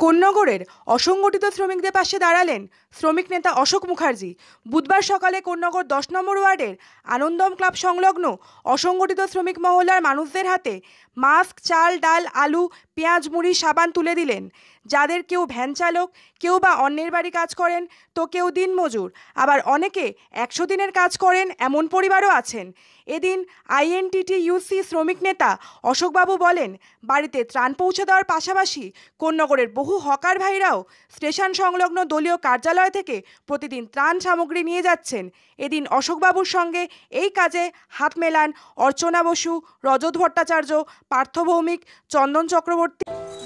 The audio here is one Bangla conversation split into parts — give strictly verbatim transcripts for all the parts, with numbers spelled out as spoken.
কোন্নগরের অসংগঠিত শ্রমিকদের পাশে দাঁড়ালেন শ্রমিক নেতা অশোক মুখার্জি। বুধবার সকালে কোন্নগর দশ নম্বর ওয়ার্ডের আনন্দম ক্লাব সংলগ্ন অসংগঠিত শ্রমিক মহল্লার মানুষদের হাতে মাস্ক, চাল, ডাল, আলু, পেঁয়াজ, মুড়ি, সাবান তুলে দিলেন। যাদের কেউ ভ্যান চালক, কেউ বা অন্যের বাড়ি কাজ করেন, তো কেউ দিনমজুর, আবার অনেকে একশো দিনের কাজ করেন এমন পরিবারও আছেন। এদিন আইএনটিটিইউসি শ্রমিক নেতা অশোকবাবু বলেন, বাড়িতে ত্রাণ পৌঁছে দেওয়ার পাশাপাশি কোন্নগরের বহু হকার ভাইরাও স্টেশন সংলগ্ন দলীয় কার্যালয় থেকে প্রতিদিন ত্রাণ সামগ্রী নিয়ে যাচ্ছেন। এদিন অশোকবাবুর সঙ্গে এই কাজে হাত মেলান অর্চনা বসু, রজত ভট্টাচার্য, পার্থ ভৌমিক, চন্দন চক্রবর্তী।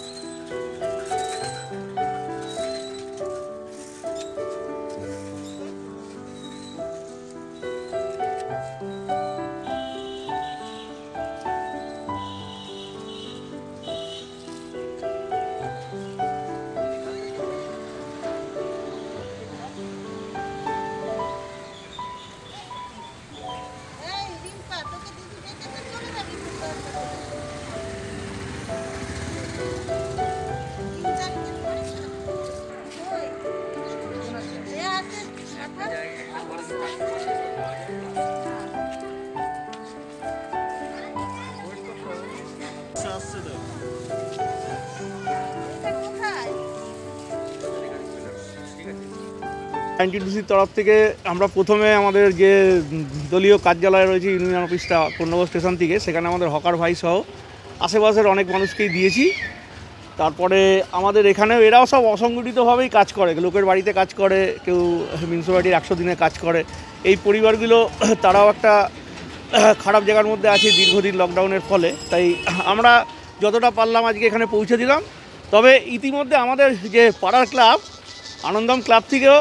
আইএনটিটিইউসির তরফ থেকে আমরা প্রথমে আমাদের যে দলীয় কার্যালয় রয়েছে ইউনিয়ন অফিসটা কোন্নগর স্টেশন থেকে, সেখানে আমাদের হকার ভাই সহ আশেপাশের অনেক মানুষকেই দিয়েছি। তারপরে আমাদের এখানেও এরাও সব অসংগঠিতভাবেই কাজ করে, লোকের বাড়িতে কাজ করে, কেউ মিউনিসিপ্যালিটির একশো দিনে কাজ করে। এই পরিবারগুলো তারাও একটা খারাপ জায়গার মধ্যে আছে দীর্ঘদিন লকডাউনের ফলে। তাই আমরা যতটা পারলাম আজকে এখানে পৌঁছে দিলাম। তবে ইতিমধ্যে আমাদের যে পাড়ার ক্লাব আনন্দম ক্লাব থেকেও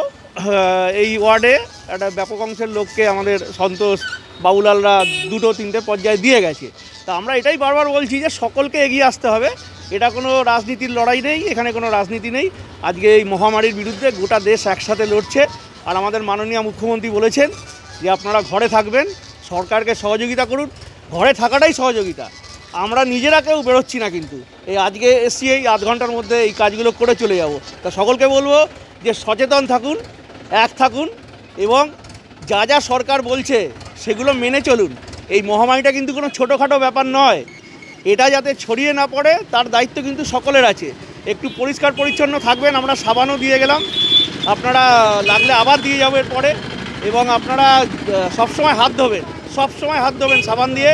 এই ওয়ার্ডে একটা ব্যাপক অংশের লোককে আমাদের সন্তোষ, বাবুলালরা দুটো তিনটে পর্যায়ে দিয়ে গেছে। তা আমরা এটাই বারবার বলছি যে সকলকে এগিয়ে আসতে হবে। এটা কোনো রাজনীতির লড়াই নেই, এখানে কোনো রাজনীতি নেই। আজকে এই মহামারীর বিরুদ্ধে গোটা দেশ একসাথে লড়ছে। আর আমাদের মাননীয় মুখ্যমন্ত্রী বলেছেন যে আপনারা ঘরে থাকবেন, সরকারকে সহযোগিতা করুন। ঘরে থাকাটাই সহযোগিতা। আমরা নিজেরা কেউ বেরোচ্ছি না, কিন্তু এই আজকে এসছি এই আধ ঘন্টার মধ্যে এই কাজগুলো করে চলে যাব। তা সকলকে বলবো যে সচেতন থাকুন, এক থাকুন এবং যা যা সরকার বলছে সেগুলো মেনে চলুন। এই মহামারীটা কিন্তু কোনো ছোটোখাটো ব্যাপার নয়, এটা যাতে ছড়িয়ে না পড়ে তার দায়িত্ব কিন্তু সকলের আছে। একটু পরিষ্কার পরিচ্ছন্ন থাকবেন, আমরা সাবানও দিয়ে গেলাম, আপনারা লাগলে আবার দিয়ে যাবো এরপরে। এবং আপনারা সবসময় হাত ধোবেন, সবসময় হাত ধোবেন সাবান দিয়ে।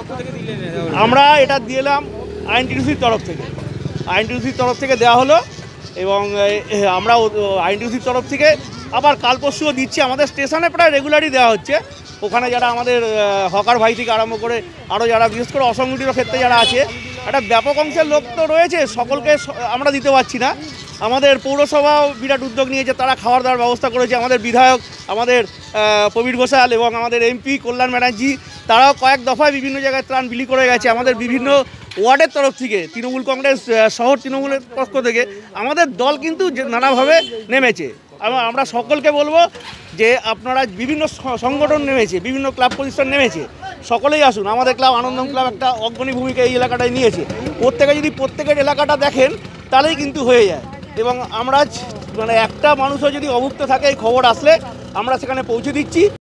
আমরা এটা দিলাম আইএনটিটিইউসির তরফ থেকে, আইএনটিটিইউসির তরফ থেকে দেওয়া হলো এবং আমরা আইএনটিটিইউসির তরফ থেকে আবার কাল পরশুও দিচ্ছি। আমাদের স্টেশনে প্রায় রেগুলারই দেওয়া হচ্ছে। ওখানে যারা আমাদের হকার ভাই থেকে আরম্ভ করে আরও যারা বিশেষ করে অসংগঠিত ক্ষেত্রে যারা আছে, একটা ব্যাপক অংশের লোক তো রয়েছে, সকলকে আমরা দিতে পারছি না। আমাদের পৌরসভাও বিরাট উদ্যোগ নিয়েছে, তারা খাওয়ার দাওয়ার ব্যবস্থা করেছে। আমাদের বিধায়ক, আমাদের প্রবীর ঘোষাল এবং আমাদের এমপি কল্যাণ ব্যানার্জি, তারাও কয়েক দফায় বিভিন্ন জায়গায় ত্রাণ বিলি করে গেছে। আমাদের বিভিন্ন ওয়ার্ডের তরফ থেকে, তৃণমূল কংগ্রেস শহর তৃণমূলের পক্ষ থেকে আমাদের দল কিন্তু নানাভাবে নেমেছে। আমরা সকলকে বলবো যে আপনারা বিভিন্ন সংগঠন নেমেছে, বিভিন্ন ক্লাব প্রতিষ্ঠান নেমেছে, সকলেই আসুন। আমাদের ক্লাব আনন্দম ক্লাব একটা অগ্রণী ভূমিকা এই এলাকাটায় নিয়েছে। প্রত্যেকে যদি প্রত্যেকের এলাকাটা দেখেন তাহলেই কিন্তু হয়ে যায়। এবং আমরা মানে একটা মানুষও যদি অভুক্ত থাকে, এই খবর আসলে আমরা সেখানে পৌঁছে দিচ্ছি।